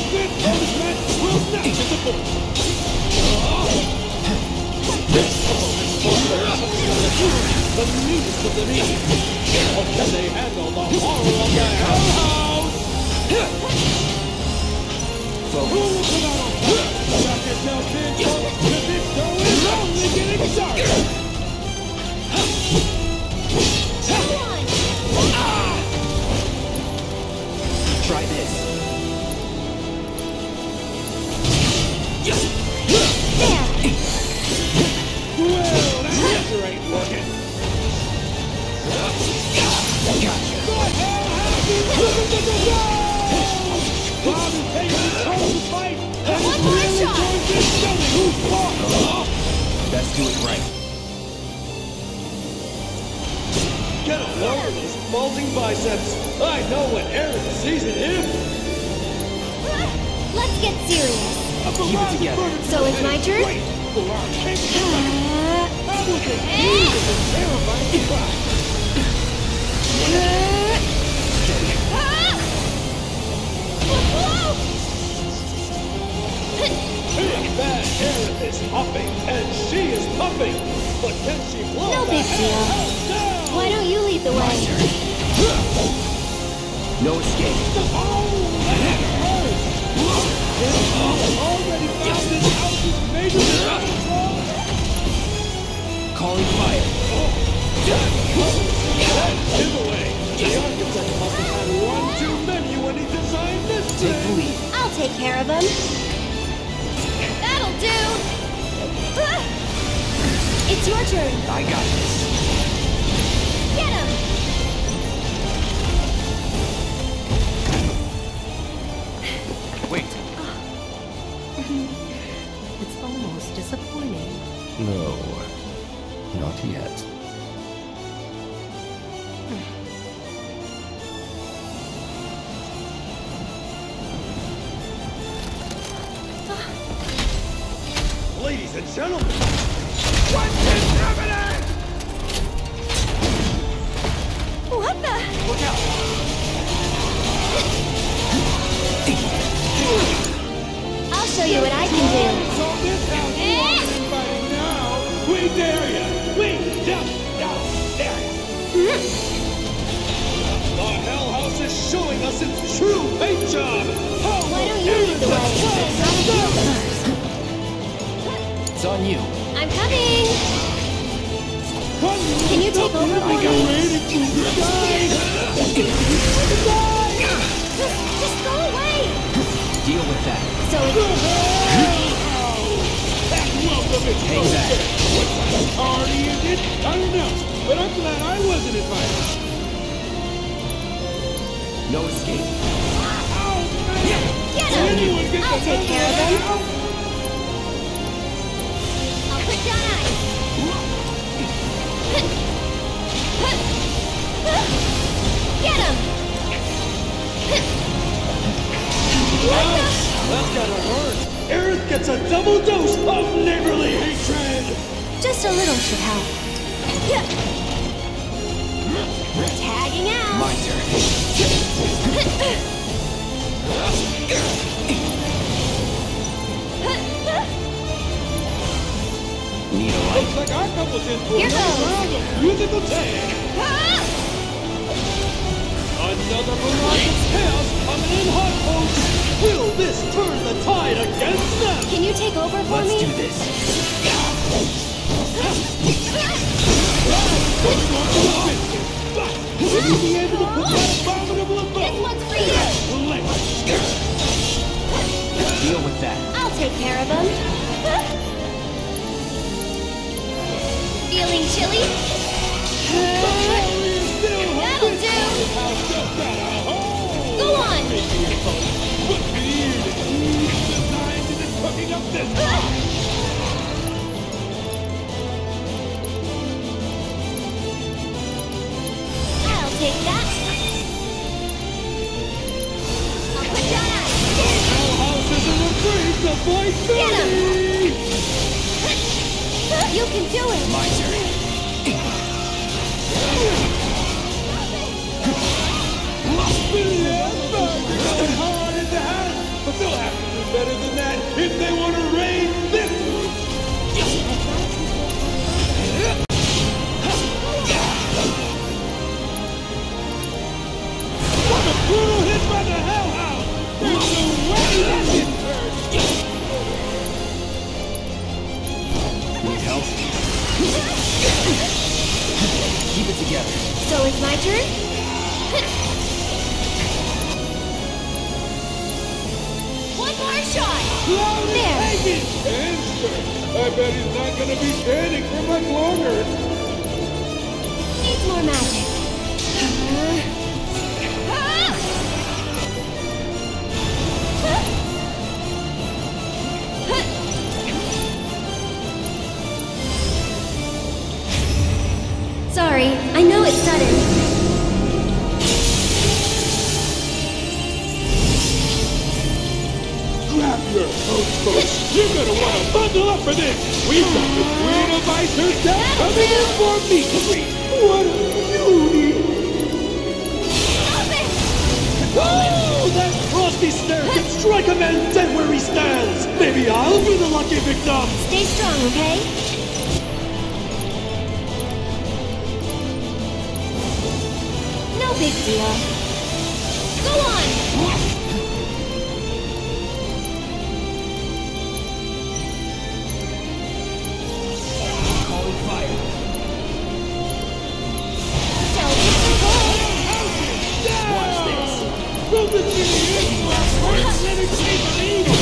This match will not disappoint. The meanest of the mean. How can they handle the horror of the Hell House? So who will come out on top? Strap yourself in, folks, because this show is only getting started. Try this. Well, that answer ain't working. Gotcha. What hell happened? Bob is taking his toll to fight, and One it's more really shot. going to show who's boss. Best do it right. Get a load of those bulging biceps. I know what Aaron sees in him. Let's get serious. Keep it together. So it's my turn? Wait for our king. Uh, How will they use this terrifying surprise? Big bad Aaron is hopping, and she is pumping. But can she blow No the big hell deal. house down? Why don't you lead the way? No escape. Oh, that hurts. Already found this house's major trouble. Calling fire. That giveaway. The architect must have had one too many when he designed this Take the thing. lead. I'll take care of him. That'll do. It's your turn. I got this. Get him. Wait. It's almost disappointing. No, not yet. Ladies and gentlemen, what is happening? What the? Look out. I'll show you what I can do. So this house you are inviting now, we dare you. We just don't dare you. The Hell House is showing us its true paint job. Why don't you lead the way? I'll do it first. It's on you. I'm coming. Can you take over for me? Just go away. Deal with that. So it's Hang back. Party is it? I don't know, but I'm glad I wasn't invited. No escape. get him. I'll take care of him. I'll put down ice. Get him. That's gotta hurt. Aerith gets a double dose of neighborly hatred. Just a little should help. Tagging out. My turn. Need a light. Looks like our couple's in for Here another goes. round of musical tag. Another barrage of chaos coming in hot, folks. Will this turn the tide against them? Can you take over for Let's me? do this. Will you be able to put that abominable This abode? one's for you. Deal with that. I'll take care of him. Feeling chilly? That'll do. Go on. Cooking up this I'll take that. I'll put down ice. house isn't afraid to fight Get him. dirty. You can do it. My turn. Yes, sir. You're going hard in the hat, but they'll have they want to raid this room. What a brutal hit by the Hellhound! There's no way that didn't hurt! Need help? Keep it together. So it's my turn? One more shot! Cloud is There. taken! Answer! I bet he's not gonna be standing for much longer! Needs more magic. Sorry, I know it's sudden. Grab your coats, folks! You're gonna want to bundle up for this! We've got the Queen of Ice herself coming in for meet and greet! What a beauty! Stop it! Oh, that frosty stare can strike a man dead where he stands! Maybe I'll be the lucky victim! Stay strong, okay? No big deal. Go on! Calling fire. Don't hit the goal! Watch this. Will this be the end of our first entertainment of evil?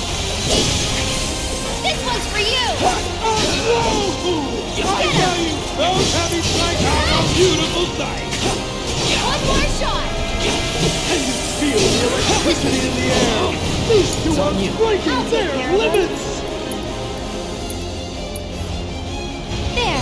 This one's for you! Oh, no! I tell you, those heavy strikes are a beautiful sight! One more shot! And you feel the electricity in the air! These two It's are on you. breaking I'll take their care of them. limits! There.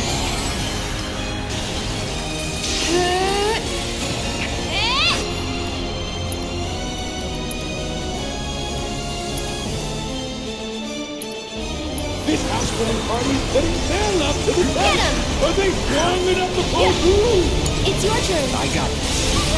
This house-winning party is putting their love to the Get test! 'em! Are they strong enough to pull through? It's your turn. I got this.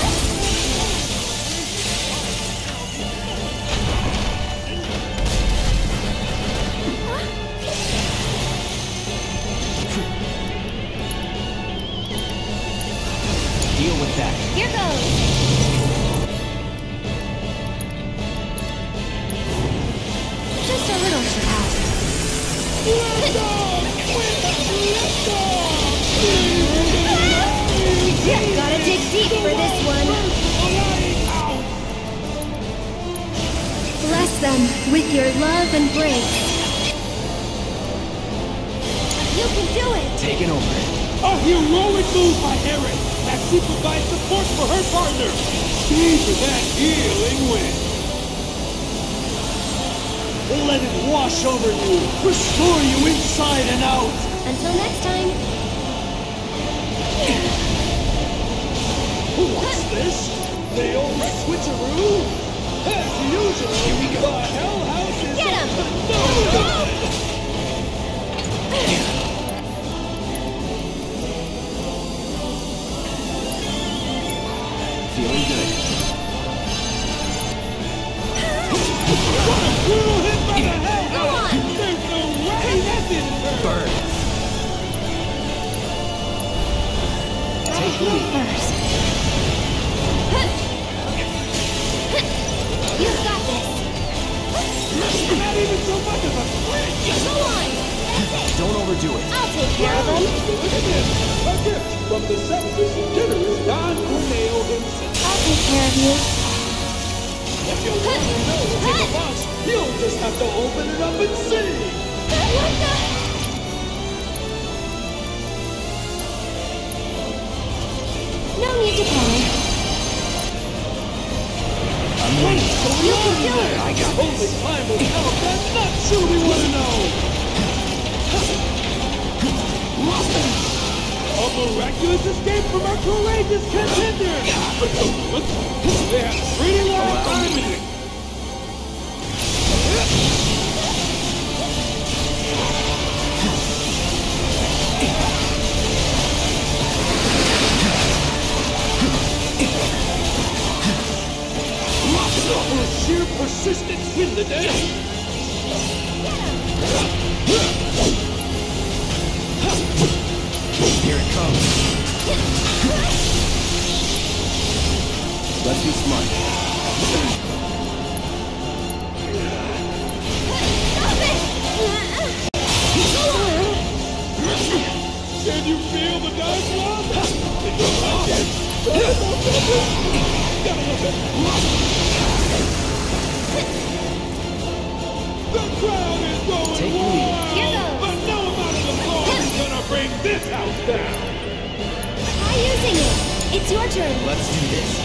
Deal with that. Here goes. Just a little should help. Gotta dig deep for this one. Bless them with your love and grace. You can do it. Taking over. A heroic move by Erin as she provides support for her partner. Give her that healing wind. Let it wash over you, restore you inside and out. Until next time. What's this? The old switcheroo? As usual, Here we go. the Hell House is Get 'em! up to no good. Feeling good. What a brutal hit by the Hell Go House! on! There's no way that didn't hurt. Burn. Right here first. You've got this. Not even so much of a flinch. Go on. That's it. Don't overdo it. I'll take care of them. Look at this! A gift from the seventh generous Don Corneo himself. I'll take care of you. If you want to know what's in the box, you'll just have to open it up and see. What the? No need to panic. I'm waiting. You can do it. I got Only this. time will tell. That's not sure we want to know. A miraculous escape from our courageous contender. They have pretty long time in it. Will sheer persistence win the day? Here it comes. Let's be smart. Can you feel the dice love? I can. The crowd is going Take the wild, lead. Here goes. but no amount of applause is gonna bring this house down. Try using it. It's your turn. Let's do this.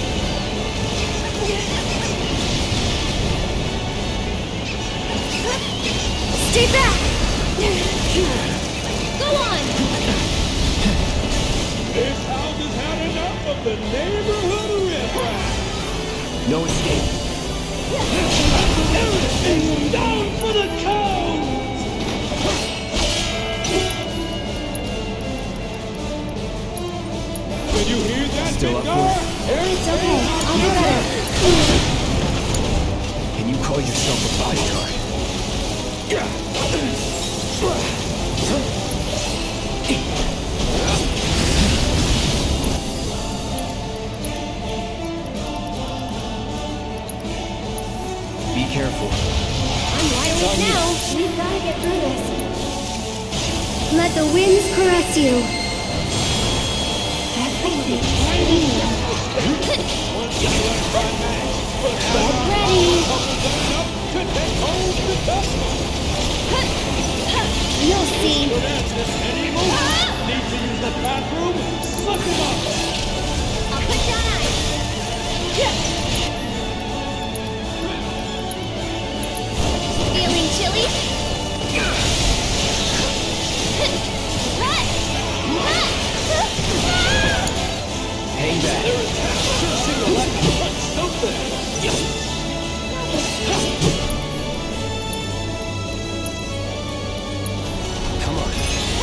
Stay back. Go on. This house has had enough of the neighborhood riffraff. No escape. Everything's down for the count. When you hear that Still up guitar, It's okay. I'll do better. Can you call yourself a bodyguard? Be careful. I'm wide awake now. We've got to get through this. Let the winds caress you. Everything clean. Get ready. You'll see. Need to use the bathroom? Suck him up. I'll put down ice. Feeling chilly? Hang back. Come on.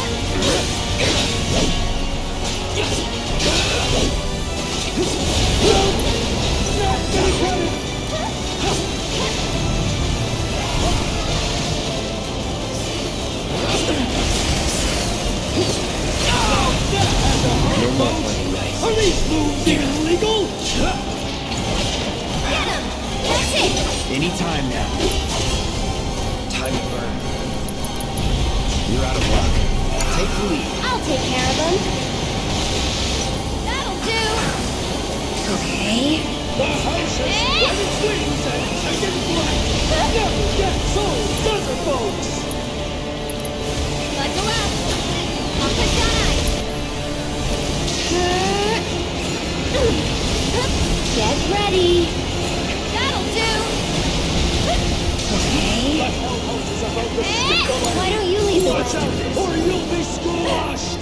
You're not playing nice. Are these moves illegal? Get him! That's it! Any time now. Time to burn. You're out of luck. Take the lead. I'll take care of him. That'll do! Okay. The house is spread its wings and taken flight. Never get so, does it, folks? Buckle up. I'll put down ice. Get ready. That'll do. Okay. The hell house is about to stick on Why don't you leave the Watch out, or you'll be squashed.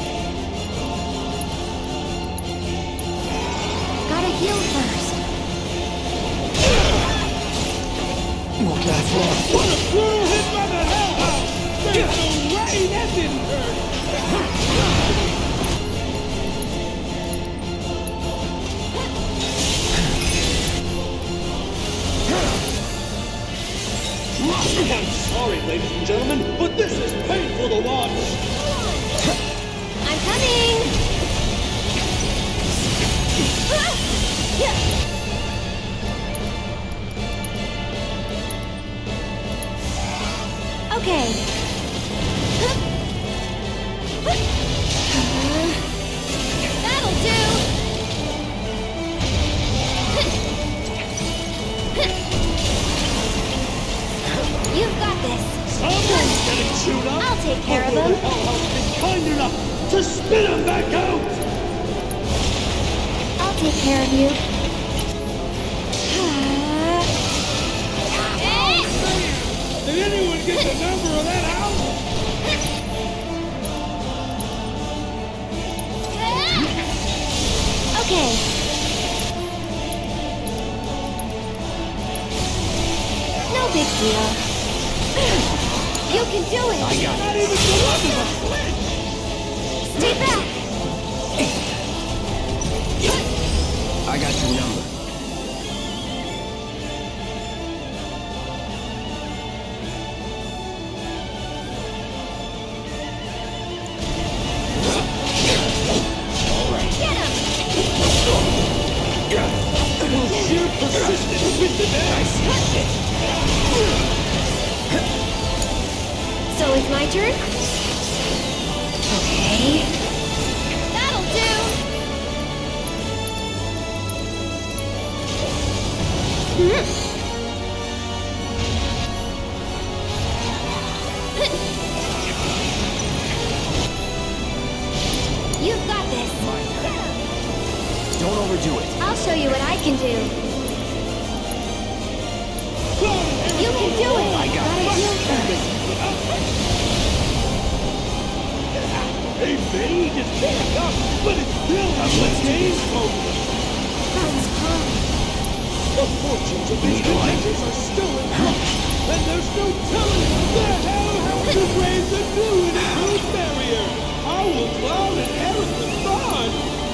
Gotta heal first. Won't last long. What a screw hit by the hell house! There's no way that didn't hurt. I'm sorry, ladies and gentlemen, but this is painful to watch. I'm coming. Okay. That'll do. You've got this. Someone's getting chewed up. I'll take care of Although him. the hell house is kind enough to spit him back out. I'll take care of you. Did anyone get the number of that house? Okay. No big deal. You can do it. I got Not it. even the luck of a flinch. Stay back. I got your number. You're persistent with the dance. So it's my turn? Okay. That'll do! You've got this. Don't overdo it. I'll show you what I can do. You can do it! I got Gotta it. heal first. Hey, Vade is back up, but it's still not the game's over. That's calm. The fortunes of these contenders are still in flux, and there's no telling the Hellhounds raised a new and improved barrier. Owl Cloud and Eric the Thon.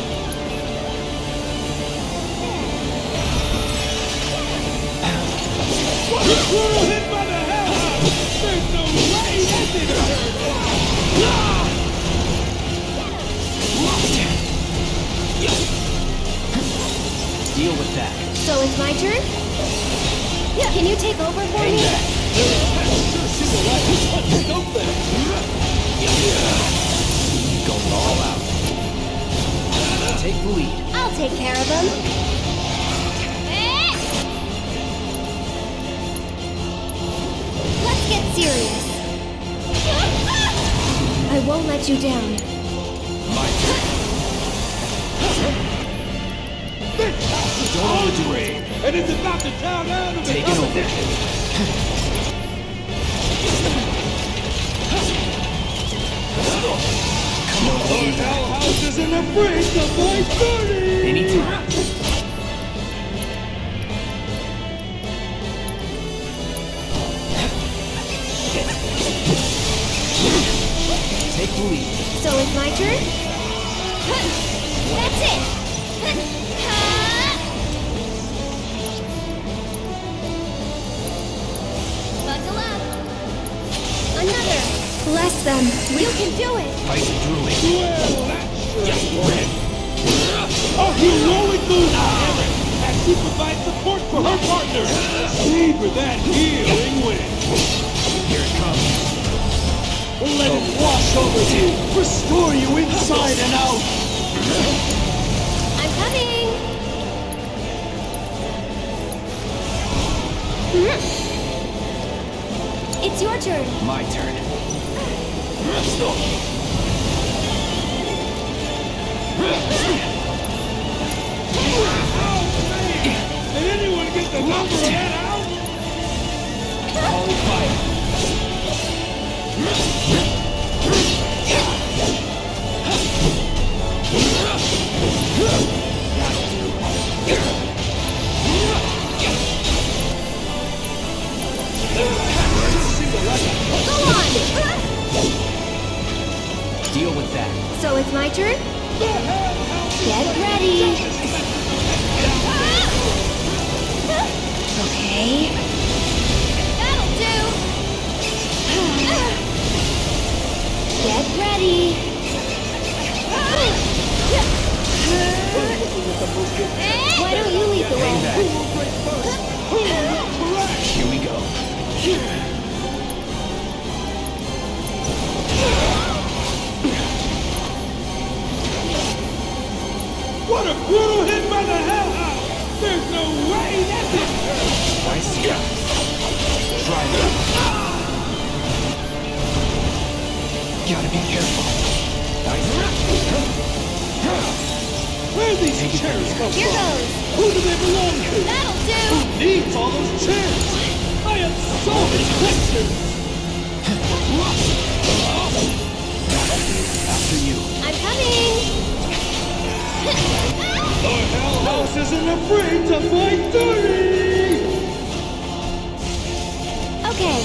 What a squirrel hit by the Hellhound! There's no way that didn't hurt! Deal with that. So it's my turn? Can you take over for me? Sure see the light is punching out there. Going all out. Take the lead. I'll take care of him. Let's get serious. I won't let you down. My turn. Don't overdo it. And it's about to town out of the Take it over. Come on, The Hellhouse isn't afraid to fight dirty! anytime. Take the lead. So it's my turn? That's it! Buckle up! Another! Bless them! You can do it! Fight through it. Well, that's sure. A heroic move from Eric as she provides support for her partner. Savor that healing wind. Here it comes. Let it wash over you, restore you inside and out. I'm coming! It's your turn. My turn. Did anyone get the number of that out? Holy fire. Go on! Deal with that. So it's my turn? Get ready! Okay. That'll do! Get ready! Why don't you lead the way? Here we go. What a brutal hit by the Hellhound! There's no way that didn't hurt! I see ya. Try that. Gotta be careful. Where do these chairs come Here from? goes! Who do they belong to? That'll do! Who needs all those chairs? I have so many questions! After you. I'm coming! The Hellhouse isn't afraid to fight dirty! Okay.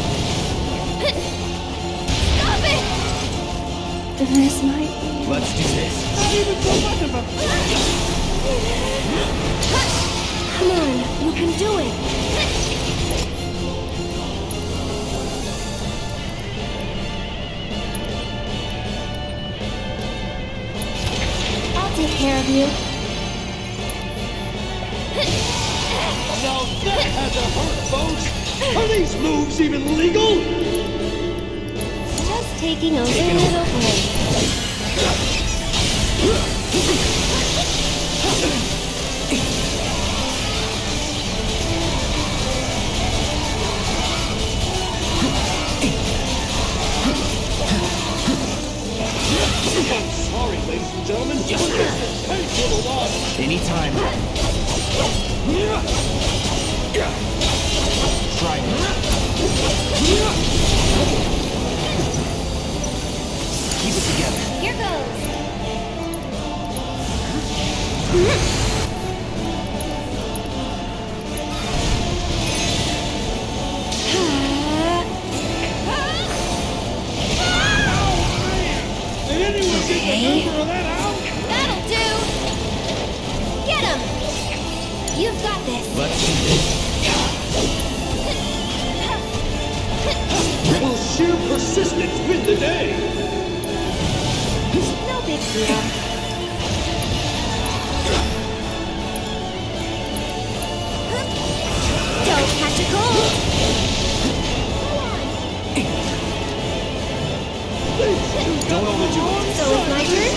Stop it! This might be... Let's do this. Not even so much of a... Come on, you can do it! I'll take care of you. now that had to hurt, folks! Are these moves even legal? Just taking a little break. I'm sorry, ladies and gentlemen. Thanks for the loss. Anytime. Try it. Keep it together. Here goes. Did anyone get the number of that out? That'll do. Get him. You've got this. Let's do this. Will sheer persistence win the day? No big deal. Don't catch a cold. Don't overdo it. So it's my turn?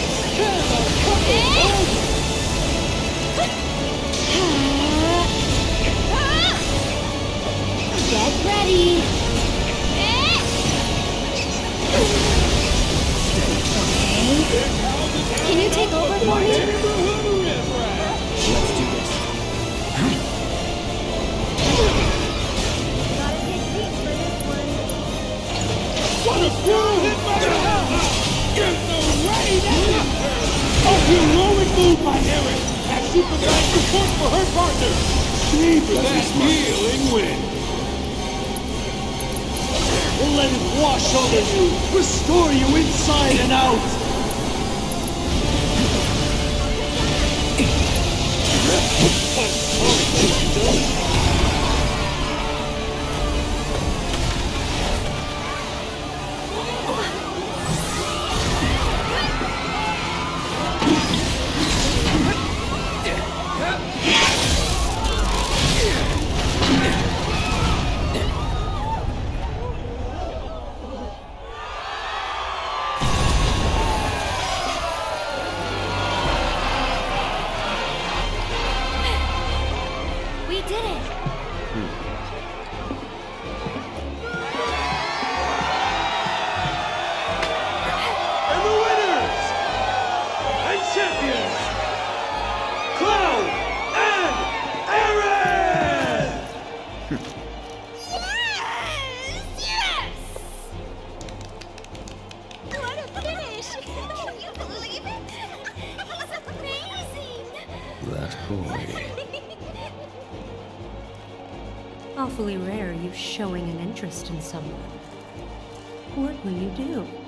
Get ready. Okay. Can you take over for me? Let's do this. Gotta take heat for this one. What a throw hit by the house! Get the way down! A heroic move by Erin as she provides support for her partner. Save that healing wind. Let it wash over you, restore you inside and out. I'm sorry, ladies and gentlemen. We did it. And the winners and champions, Cloud and Aaron! Yes! What a finish! Can you believe it? He's amazing! That boy. Awfully rare you showing an interest in someone. What will you do?